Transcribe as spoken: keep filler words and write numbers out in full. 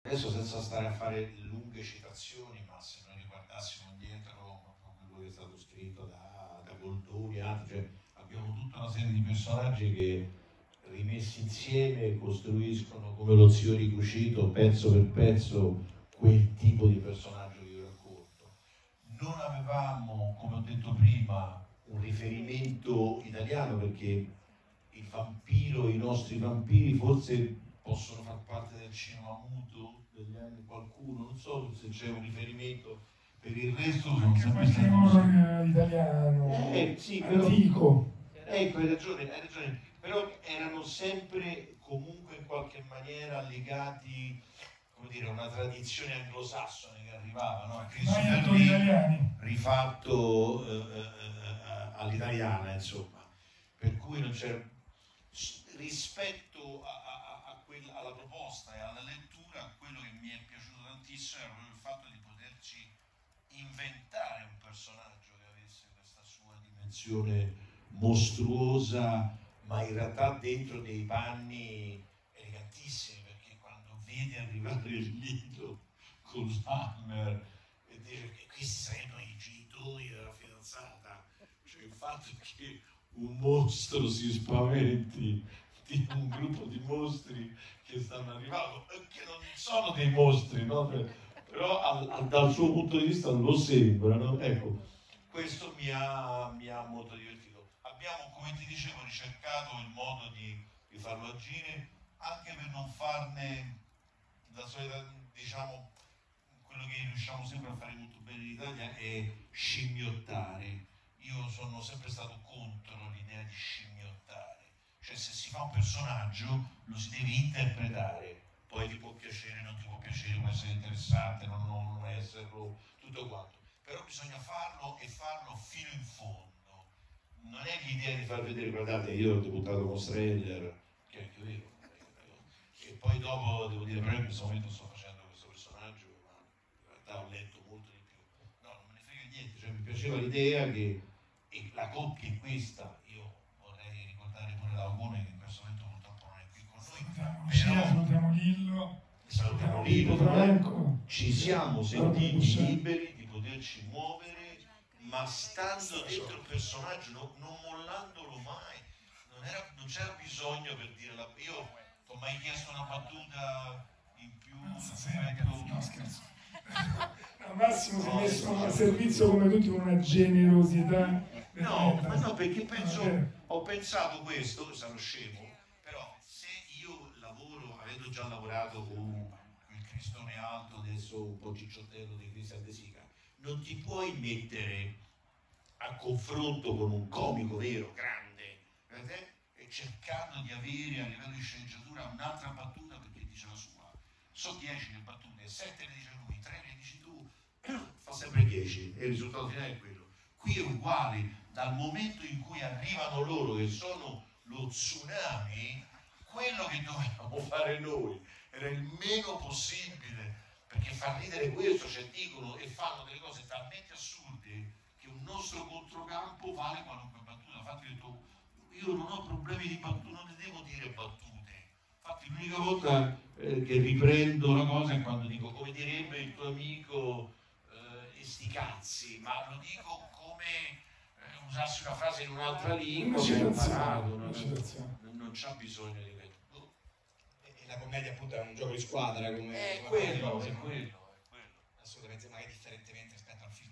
adesso senza stare a fare lunghe citazioni, ma se noi riguardassimo indietro quello che è stato scritto da, da Goldoni e altri, cioè, abbiamo tutta una serie di personaggi che rimessi insieme costruiscono come lo zio ricucito, pezzo per pezzo, quel tipo di personaggio che io racconto. Non avevamo, come ho detto prima, un riferimento italiano, perché il vampiro, i nostri vampiri forse possono far parte del cinema muto degli anni, qualcuno, non so se c'è un riferimento, per il resto sono sempre stati horror italiano, eh, sì, antico. Però, ecco, hai ragione, hai ragione, però erano sempre comunque in qualche maniera legati, come dire, a una tradizione anglosassone che arrivava, no? Italiani rifatto eh, eh, all'italiana, insomma, per cui non c'era rispetto a, a, a quella, alla proposta e alla lettura. Quello che mi è piaciuto tantissimo era proprio il fatto di poterci inventare un personaggio che avesse questa sua dimensione mostruosa, ma in realtà dentro dei panni elegantissimi, perché quando vedi arrivare il nido con l'hammer e dice che questi sarebbero i genitori della fidanzata, cioè il fatto che un mostro si spaventi di un gruppo di mostri che stanno arrivando, che non sono dei mostri, no? Però al, al, dal suo punto di vista lo sembrano. Ecco, questo mi ha, mi ha molto divertito. Abbiamo, come ti dicevo, ricercato il modo di, di farlo agire, anche per non farne la solita, diciamo, quello che riusciamo sempre a fare molto bene in Italia è scimmiottare. Io sono sempre stato contro l'idea di scimmiottare, cioè se si fa un personaggio lo si deve interpretare, poi ti può piacere, non ti può piacere, può essere interessante, non, non esserlo, tutto quanto, però bisogna farlo e farlo fino in fondo. Non è l'idea di far vedere, guardate, io ho debuttato con Stranger, che è anche vero, e poi dopo devo dire, però in questo momento sto facendo questo personaggio, ma in realtà ho letto molto di più. No, non me ne frega niente, cioè mi piaceva l'idea che e la coppia è questa. Io vorrei ricordare pure Laugone, che in questo momento purtroppo non è qui con noi, però salutiamo Lillo, salutiamo Lillo Franco, ci siamo sentiti liberi di poterci muovere, ma stando dentro il personaggio, no, non mollandolo mai. Non, era, non c'era bisogno per dire la... Io ti ho mai chiesto una battuta in più? No, no, scherzo. Al massimo si è messo a servizio come tutti con una generosità. No, ma no, perché penso, ho pensato questo, sarò scemo, però se io lavoro, avendo già lavorato con il Cristone Alto, adesso un po' cicciottello di Cristian De Sica, non ti puoi mettere a confronto con un comico vero, grande, e cercando di avere a livello di sceneggiatura un'altra battuta perché dice la sua. So dieci le battute, sette le dice lui, tre le dici tu, fa sempre dieci e il risultato finale è quello. Qui è uguale, dal momento in cui arrivano loro che sono lo tsunami, quello che dovevamo fare noi era il meno possibile, perché fa ridere questo, cioè dicono e fanno delle cose talmente assurde che un nostro controcampo vale qualunque battuta. Infatti ho detto, io non ho problemi di battute, non ne devo dire battute. Infatti l'unica volta eh, che riprendo la cosa è quando dico, come direbbe il tuo amico, eh, sti cazzi, ma lo dico come eh, usassi una frase in un'altra lingua che ho imparato, non, non, non c'ha bisogno di quello. E la commedia appunto è un gioco di squadra, come è quello, è quello, è quello. Assolutamente, magari differentemente rispetto al film